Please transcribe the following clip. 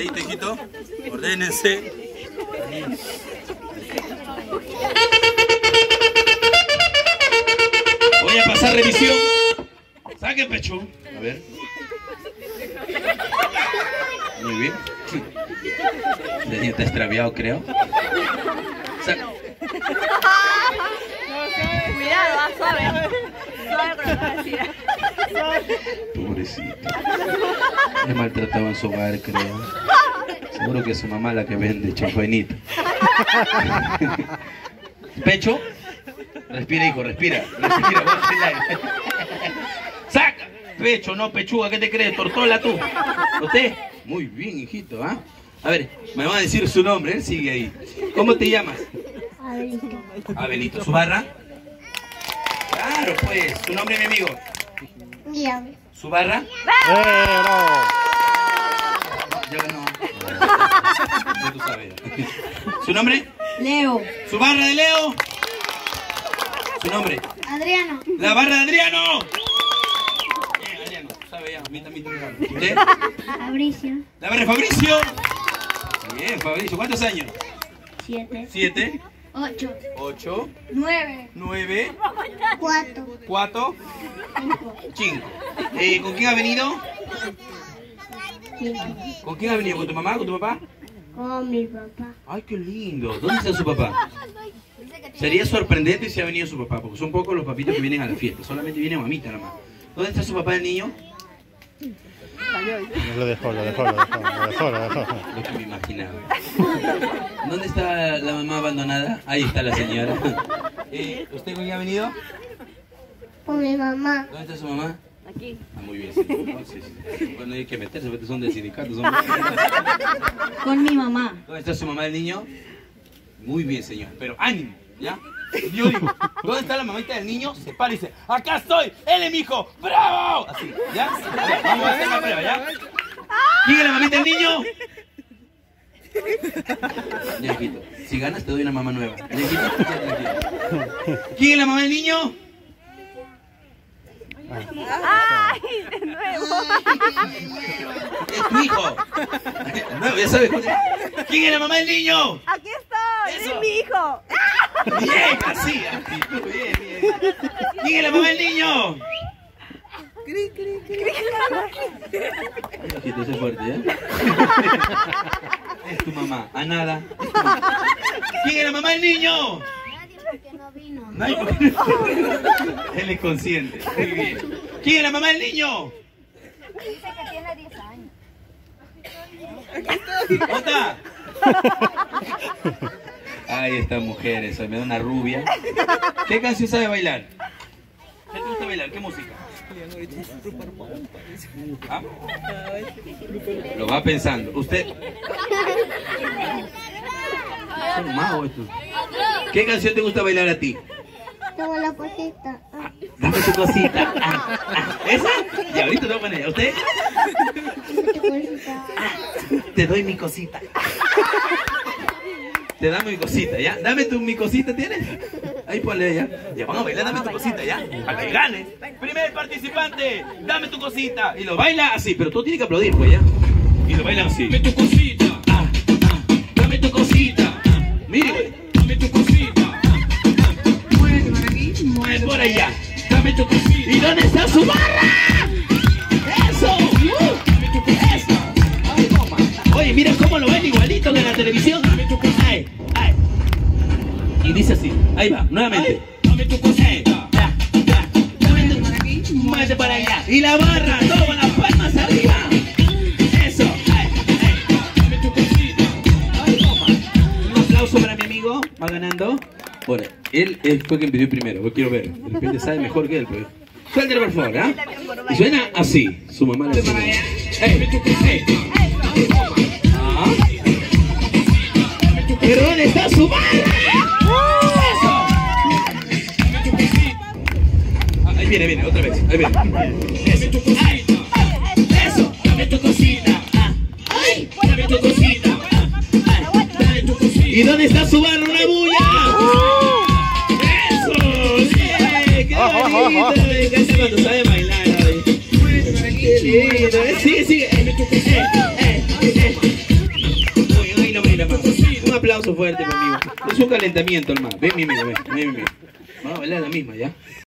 Calladito, hijito. Ordénense. Voy a pasar revisión. Saque pecho. A ver. Muy bien. El niño está extraviado, creo. Cuidado, suave. Suave con la velocidad. Pobrecito. Le maltrataba en su hogar, creo. Seguro que es su mamá la que vende chanfainito. Pecho. Respira, hijo, respira. Respira, saca. Pecho, no pechuga, ¿qué te crees? Tortola tú. ¿Usted? Muy bien, hijito, ¿ah? A ver, me va a decir su nombre, él sigue ahí. ¿Cómo te llamas? Abelito. Abelito. ¿Su barra? Claro, pues. ¿Su nombre, mi amigo? Guión. ¿Su barra? ¡Pero! Ya ganó. Ya tú sabes. ¿Su nombre? Leo. ¿Su barra de Leo? ¿Su nombre? Adriano. ¡La barra de Adriano! Bien, Adriano. Sabe ya, mita. ¿Usted? Fabricio. ¿La barra de Fabricio? Bien, Fabricio. ¿Cuántos años? 7. 7, 8. 8, 9. 9, 4. 4, 5. 5. ¿Con quién ha venido? 5. ¿Con quién ha venido? ¿Con tu mamá? ¿Con tu papá? Con mi papá. Ay, qué lindo. ¿Dónde está su papá? Sería sorprendente si ha venido su papá, porque son pocos los papitos que vienen a la fiesta. Solamente viene mamita nada más. ¿Dónde está su papá del niño? Lo dejó. Lo que me imaginaba. ¿Dónde está la mamá abandonada? Ahí está la señora. ¿Usted con quién ha venido? Con mi mamá. ¿Dónde está su mamá? Aquí. Ah, muy bien. Sí. Bueno, hay que meterse, porque son del sindicato. Con mi mamá. ¿Dónde está su mamá del niño? Muy bien, señor. Pero ánimo, ¿ya? Yo digo, ¿dónde está la mamita del niño? Se para y dice, ¡acá estoy! ¡Él es mi hijo! ¡Bravo! Así, ¿ya? Ya, vamos a hacer la prueba, ¿ya? ¿Quién es la mamita del niño? Ya, hijito. Si ganas, te doy una mamá nueva. Ya, hijito, ya, tranquilo. ¿Quién es la mamá del niño? ¡Ay! De nuevo. Es tu hijo. No, ya sabes. ¿Quién es la mamá del niño? Aquí estoy. Eso. Es mi hijo. Bien, así. Bien. ¿Quién es la mamá del niño? Hijito, sé fuerte, ¿eh? Es tu mamá. A nada. ¿Quién es la mamá del niño? Que no vino. Nadie, él es consciente. Muy bien. ¿Quién es la mamá del niño? Dice que tiene 10 años. ¿Dónde está? Ay, esta mujer, eso, me da una rubia. ¿Qué canción sabe bailar? ¿Qué te gusta bailar? ¿Qué música? ¿Ah? Lo va pensando. ¿Usted? Son magos estos. ¿Qué canción te gusta bailar a ti? Tengo la cosita. Dame tu cosita. ¿Esa? Y ahorita te voy a poner. ¿Usted? Tu cosita. Te doy mi cosita. Te dame mi cosita, ¿ya? Dame mi cosita, ¿tienes? Ahí ponle, ¿ya? Ya, vamos a bailar, dame tu cosita, ¿ya? Para que ganes. Primer participante, dame tu cosita. Y lo baila así, pero tú tienes que aplaudir, pues, ¿ya? Y lo baila así. Dame tu cosita. Dame tu cosita. Mire. Dame tu cosita. Mueve por aquí, mueve por allá. Dame tu cosita. ¿Y dónde está su barra? ¡Eso! ¡Eso! Ay, toma. Oye, mira cómo lo ven igualito que en la televisión. Ay. Y dice así. Ahí va, nuevamente. Dame tu cosita. Dame tu por aquí, mueve por allá. Y la barra, todo con las palmas arriba. Eso. Dame tu cosita. Ay, toma. Un aplauso para mi amigo. Va ganando. Ahora, él fue quien pidió primero. Yo quiero ver. De repente sabe mejor que él, pues. Suéltelo, por favor, ¿ah? Y suena así. Su mamá le dice. ¿Pero dónde está su barra? ¡Eso! Ahí viene, otra vez. Ahí viene. Eso. Dame tu cosita. Ay, dame tu cosita. Dame tu cosita. ¿Y dónde está su barra? ¡Una bulla! ¡Eso! ¡Qué bonito! Me encanta cuando sabe bailar. ¡Qué lindo! Sigue. aplauso fuerte, mi amigo. Es un calentamiento, hermano. Ven, mi amigo, ven, mi amigo. Vamos a bailar la misma, ¿ya?